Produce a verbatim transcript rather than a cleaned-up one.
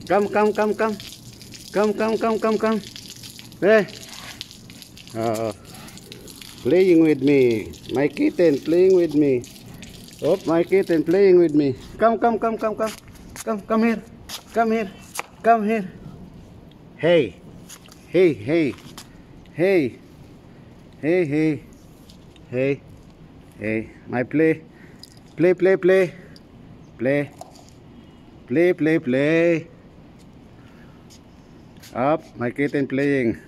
Come, come, come, come. Come, come, come, come, come. Hey. Uh, playing with me. My kitten playing with me. Oh, my kitten playing with me. Come, come, come, come, come. Come, come here. Come here. Come here. Hey. Hey, hey. Hey. Hey, hey. Hey. Hey. My play. Play, play, play. Play. Play, play, play. Up, my kitten playing.